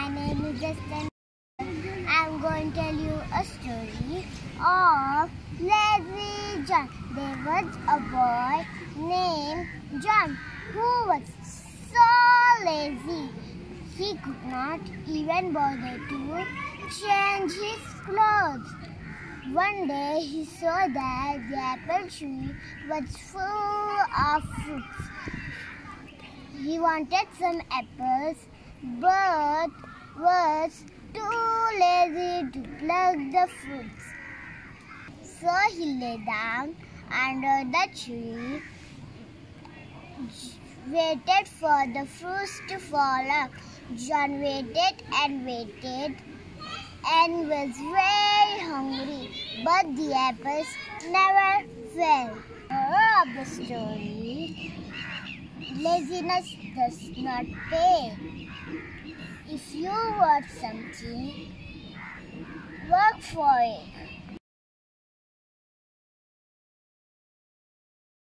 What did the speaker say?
my name is Esther. I'm going to tell you a story of Lazy John. There was a boy named John who was so lazy. He could not even bother to change his clothes. One day he saw that the apple tree was full of fruits. He wanted some apples but was too lazy to pluck the fruits. So he lay down under the tree, waited for the fruits to fall up. John waited and waited and was very hungry, but the apples never fell. Moral of the story: laziness does not pay. If you want something, work for it.